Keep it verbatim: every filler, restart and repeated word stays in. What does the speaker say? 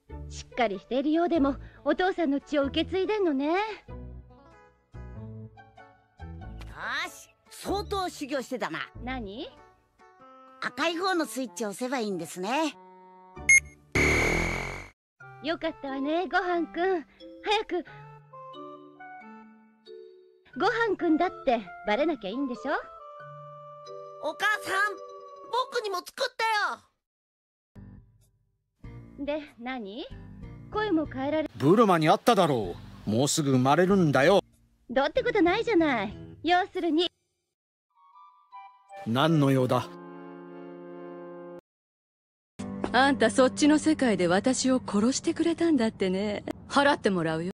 しっかりしているようでもお父さんの血を受け継いでんのね。よし、相当修行してたな。 何？ 赤い方のスイッチを押せばいいんですね。 よかったわね、ごはんくん。早く。ごはんくんだってバレなきゃいいんでしょ。 お母さん、僕にも作ってよ。で、何？声も変えられ。 ブルマにあっただろう。もうすぐ生まれるんだよ。 どうってことないじゃない。要するに。 何の用だ。 あんたそっちの世界で私を殺してくれたんだってね。払ってもらうよ。